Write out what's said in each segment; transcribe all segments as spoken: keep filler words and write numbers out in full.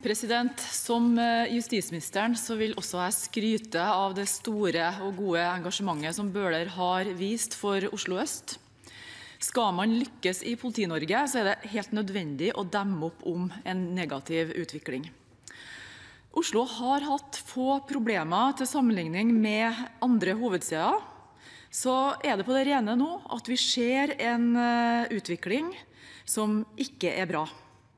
President, som justisministeren så vil også jeg skryte av det store og gode engasjementet som Bøhler har vist for Oslo Øst. Skal man lykkes i Politi-Norge, så er det helt nødvendig å demme opp om en negativ utvikling. Oslo har hatt få problemer til sammenligning med andre hovedsteder, så er det på det rene nå at vi ser en utvikling som ikke er bra.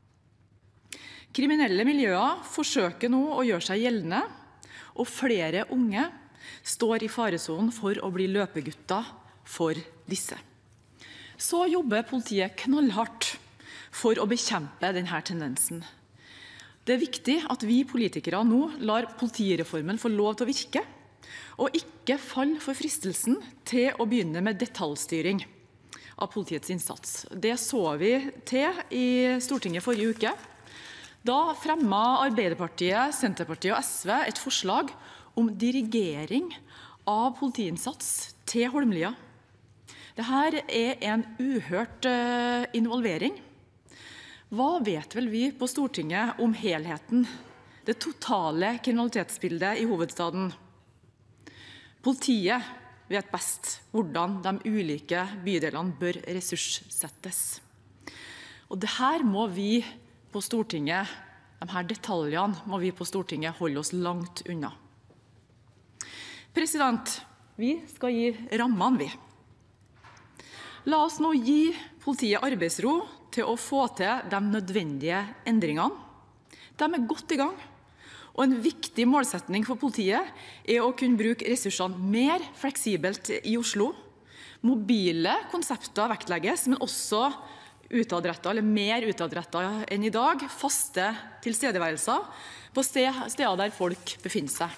Kriminelle miljøer forsøker nå å gjøre seg gjeldende, og flere unge står i faresonen for å bli løpegutter for disse. Så jobber politiet knallhardt for å bekjempe denne tendensen. Det er viktig at vi politikere nå lar politireformen få lov til å virke, og ikke falle for fristelsen til å begynne med detaljstyring av politiets innsats. Det så vi til i Stortinget forrige uke. Da fremmet Arbeiderpartiet, Senterpartiet og S V et forslag om dirigering av politiinnsats til Holmlia. Dette er en uhørt involvering. Hva vet vel vi på Stortinget om helheten, det totale kriminalitetsbildet i hovedstaden? Politiet vet best hvordan de ulike bydelene bør ressurssettes. Og dette må vi på Stortinget, de her detaljene må vi på Stortinget holde oss langt unna. President, vi skal gi rammene vi. La oss nå gi politiet arbeidsro til å få til de nødvendige endringene. De er godt i gang, og en viktig målsetning for politiet er å kunne bruke ressursene mer fleksibelt i Oslo. Mobile konsepter vektlegges, men også utadrettet, eller mer utadrettet enn i dag, faste tilstedeværelser på steder der folk befinner seg.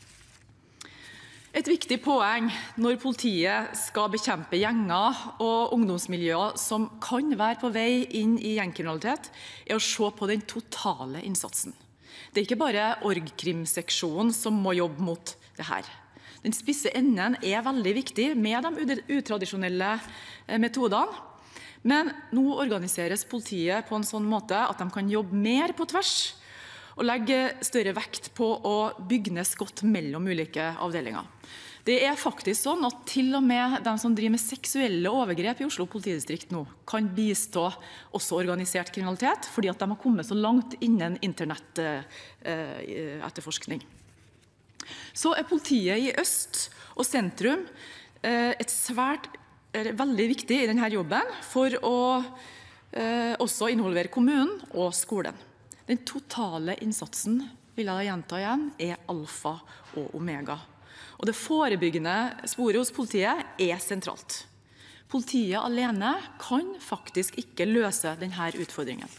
Et viktig poeng når politiet skal bekjempe gjenger og ungdomsmiljøer som kan være på vei inn i gjengkriminalitet, er å se på den totale innsatsen. Det er ikke bare org-krim-seksjonen som må jobbe mot dette. Den spisse enden er veldig viktig med de utradisjonelle metodene, men nå organiseres politiet på en sånn måte at de kan jobbe mer på tvers og legge større vekt på å bygge ned skott mellom ulike avdelinger. Det er faktisk sånn at til og med de som driver med seksuelle overgrep i Oslo politidistrikt nå kan bistå også organisert kriminalitet, fordi at de har kommet så langt innen internettetterforskning. Så er politiet i øst og sentrum et svært veldig viktig i denne jobben for å eh, også involvere kommunen og skolen. Den totale innsatsen, vil jeg gjenta igjen, er alfa og omega. Og det forebyggende sporet hos politiet er sentralt. Politiet alene kan faktisk ikke løse denne utfordringen.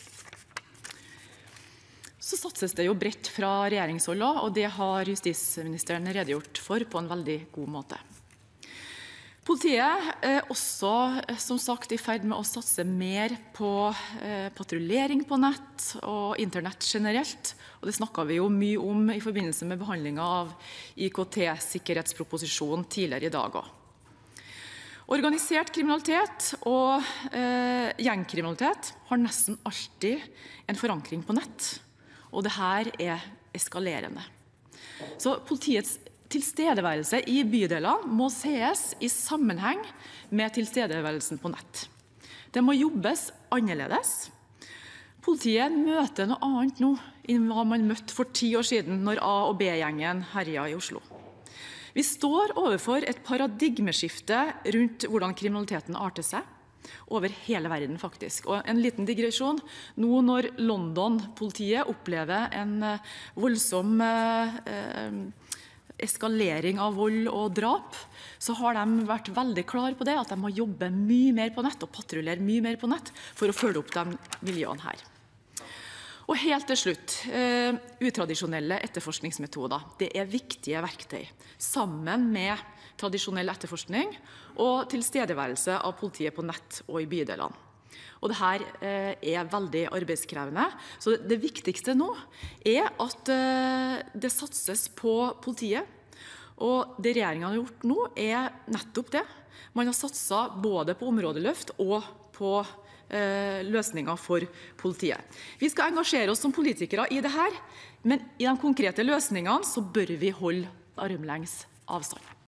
Så satses det jo bredt fra regjeringshold, og det har justisministeren redegjort for på en veldig god måte. Politiet er også, som sagt, i ferd med å satse mer på eh, patruljering på nett og internett generelt, og det snakket vi jo mye om i forbindelse med behandlingen av I K T-sikkerhetsproposisjonen tidligere i dag også. Organisert kriminalitet og eh, gjengkriminalitet har nesten alltid en forankring på nett, og dette er eskalerende. Så politiets tilstedeværelse i bydelene må ses i sammenheng med tilstedeværelsen på nett. Det må jobbes annerledes. Politiet møter noe annet nå enn hva man møtte for ti år siden når A- og B-gjengen herjet i Oslo. Vi står overfor et paradigmeskifte rundt hvordan kriminaliteten arter seg, over hele verden faktisk. Og en liten digresjon, nå når London-politiet opplever en voldsom eh, eskalering av vold og drap, så har de vært veldig klare på det, at de må jobbe mye mer på nett og patruljere mye mer på nett for å følge opp de miljøene her. Og helt til slutt, eh, utradisjonelle etterforskningsmetoder. Det er viktige verktøy, sammen med tradisjonell etterforskning og tilstedeværelse av politiet på nett og i bydelene. Og dette eh, er veldig arbeidskrevende. Så det viktigste nå er at eh, det satses på politiet. Og det regjeringen har gjort nå er nettopp det. Man har satset både på områdeløft og på løsninger for politiet. Vi skal engasjere oss som politikere i dette, men i de konkrete løsningene så bør vi holde armlengdes avstand.